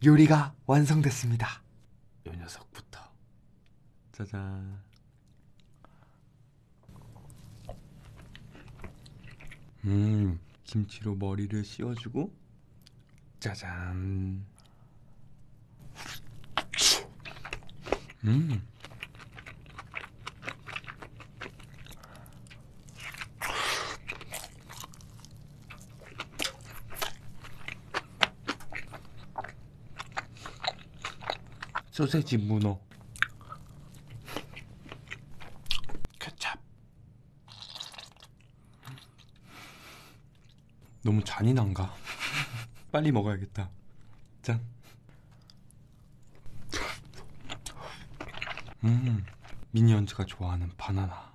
요리가 완성됐습니다. 요 녀석부터. 짜잔. 김치로 머리를 씌워주고, 짜잔. 소세지 문어. 케찹. 너무 잔인한가? 빨리 먹어야겠다. 짠. 미니언즈가 좋아하는 바나나.